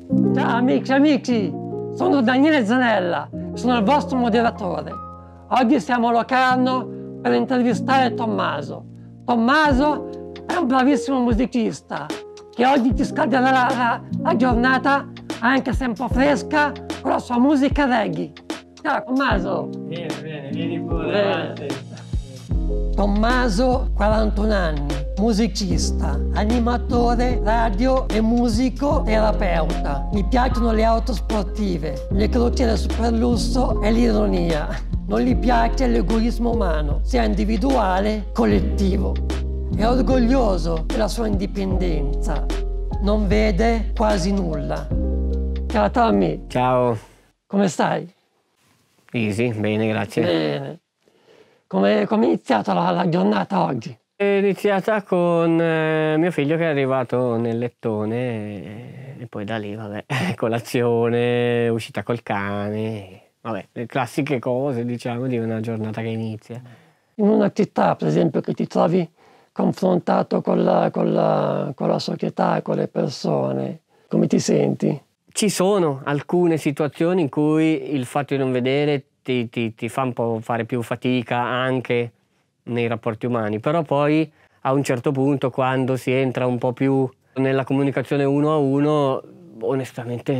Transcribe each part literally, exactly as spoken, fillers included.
Ciao amici e amici, sono Daniele Zanella, sono il vostro moderatore. Oggi siamo a Locarno per intervistare Tommaso. Tommaso è un bravissimo musicista che oggi ti scalderà la, la, la giornata, anche se un po' fresca, con la sua musica reggae. Ciao Tommaso! Bene, bene, vieni pure avanti. Tommaso, quarantuno anni, musicista, animatore, radio e musico terapeuta. Mi piacciono le auto sportive, le crociere super lusso e l'ironia. Non gli piace l'egoismo umano, sia individuale che collettivo. È orgoglioso della sua indipendenza. Non vede quasi nulla. Ciao Tommy. Ciao. Come stai? Easy, bene, grazie. Bene. Come è iniziata la, la giornata oggi? È iniziata con eh, mio figlio che è arrivato nel lettone e, e poi da lì, vabbè, colazione, uscita col cane, vabbè, le classiche cose, diciamo, di una giornata che inizia. In una città, per esempio, che ti trovi confrontato con la, con la, con la società, con le persone, come ti senti? Ci sono alcune situazioni in cui il fatto di non vedere ti, ti, ti fa un po' fare più fatica anche nei rapporti umani, però poi a un certo punto, quando si entra un po' più nella comunicazione uno a uno, onestamente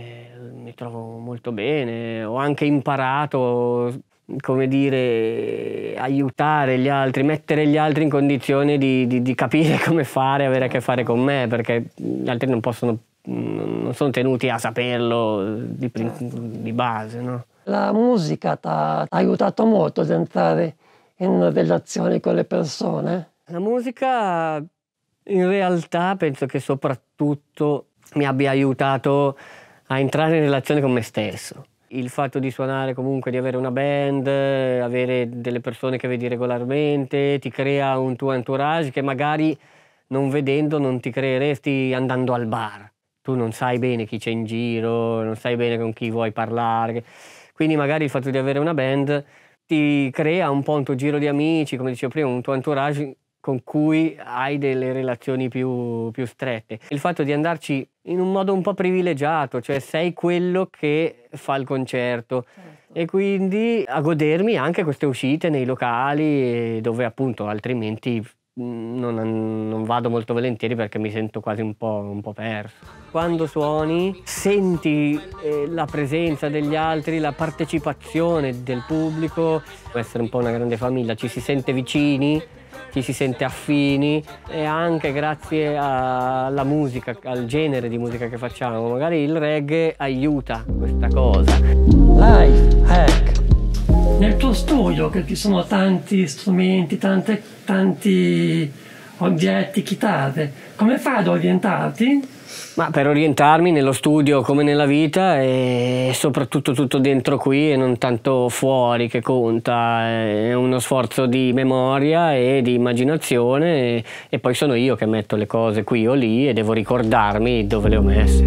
mi trovo molto bene. Ho anche imparato, come dire, aiutare gli altri, mettere gli altri in condizione di, di, di capire come fare, avere a che fare con me, perché gli altri non possono, non sono tenuti a saperlo di, di base, no? La musica ti ha aiutato molto ad entrare in relazione con le persone? La musica in realtà penso che soprattutto mi abbia aiutato a entrare in relazione con me stesso. Il fatto di suonare comunque, di avere una band, avere delle persone che vedi regolarmente, ti crea un tuo entourage che magari non vedendo non ti creeresti andando al bar. Tu non sai bene chi c'è in giro, non sai bene con chi vuoi parlare. Quindi magari il fatto di avere una band ti crea un po' un tuo giro di amici, come dicevo prima, un tuo entourage con cui hai delle relazioni più, più strette. Il fatto di andarci in un modo un po' privilegiato, cioè sei quello che fa il concerto, certo. E quindi a godermi anche queste uscite nei locali dove appunto altrimenti non, non vado molto volentieri perché mi sento quasi un po', un po' perso. Quando suoni senti eh, la presenza degli altri, la partecipazione del pubblico, può essere un po' una grande famiglia, ci si sente vicini, ci si sente affini e anche grazie alla musica, al genere di musica che facciamo, magari il reggae aiuta questa cosa. Life hack. Nel tuo studio, che ci sono tanti strumenti, tante, tanti oggetti, chitarre, come fai ad orientarti? Ma per orientarmi nello studio come nella vita è soprattutto tutto dentro qui e non tanto fuori che conta, è uno sforzo di memoria e di immaginazione e, e poi sono io che metto le cose qui o lì e devo ricordarmi dove le ho messe.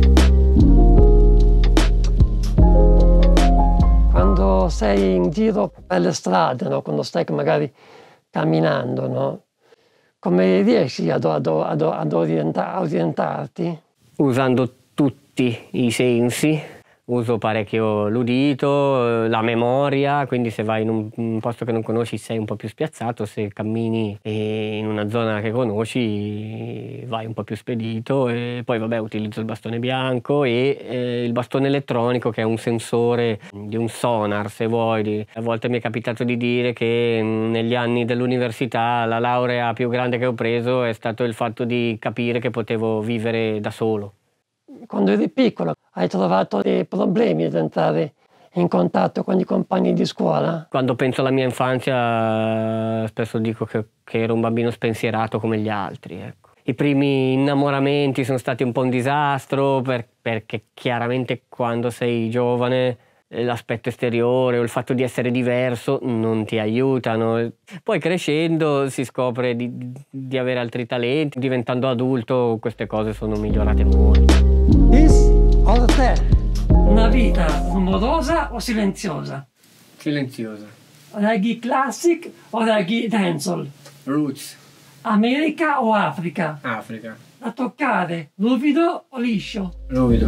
Quando sei in giro per le strade, no? Quando stai magari camminando, no? Come riesci ad, ad, ad, ad orienta, orientarti? Usando tutti i sensi, uso parecchio l'udito, la memoria, quindi se vai in un, un posto che non conosci sei un po' più spiazzato, se cammini in una zona che conosci vai un po' più spedito e poi vabbè utilizzo il bastone bianco e eh, il bastone elettronico che è un sensore di un sonar se vuoi. A volte mi è capitato di dire che negli anni dell'università la laurea più grande che ho preso è stato il fatto di capire che potevo vivere da solo. Quando eri piccolo hai trovato dei problemi ad entrare in contatto con i compagni di scuola? Quando penso alla mia infanzia spesso dico che, che ero un bambino spensierato come gli altri. Ecco. I primi innamoramenti sono stati un po' un disastro per, perché chiaramente quando sei giovane l'aspetto esteriore o il fatto di essere diverso non ti aiutano. Poi crescendo si scopre di, di avere altri talenti, diventando adulto queste cose sono migliorate molto. This or that? Una vita rumorosa o silenziosa? Silenziosa. Reggae classic o reggae dancehall? Roots. America o Africa? Africa. da toccare, ruvido o liscio? Ruvido.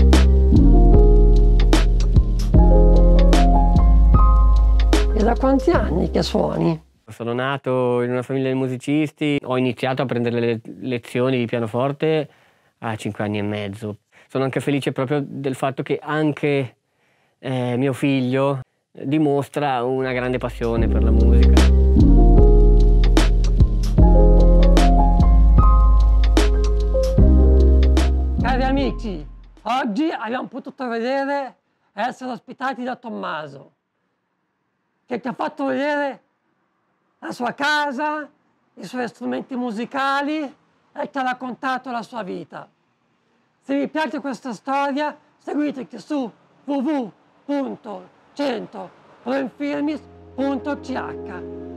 E da quanti anni che suoni? Sono nato in una famiglia di musicisti, ho iniziato a prendere le lezioni di pianoforte a cinque anni e mezzo. Sono anche felice proprio del fatto che anche eh, mio figlio dimostra una grande passione per la musica. Cari amici, oggi abbiamo potuto vedere e essere ospitati da Tommaso, che ci ha fatto vedere la sua casa, i suoi strumenti musicali e ci ha raccontato la sua vita. Se vi piace questa storia, seguiteci su w w w punto cento pro infirmis punto c h.